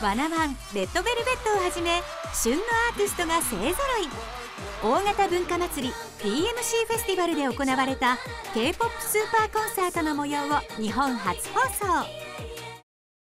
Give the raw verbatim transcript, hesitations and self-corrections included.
ワナワン、レッドベルベットをはじめ旬のアーティストが勢ぞろい。大型文化祭り ティーエムシー フェスティバルで行われた K-ポップ スーパーコンサートの模様を日本初放送。